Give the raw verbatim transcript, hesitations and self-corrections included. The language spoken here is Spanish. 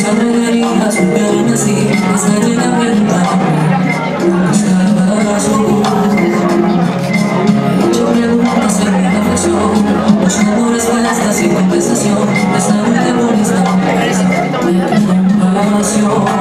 regalías volvieron así, esa llena pregunta buscaba yo. He hecho preguntas en mi reflexión, buscando respuestas sin compensación. Esta última lista me compasión.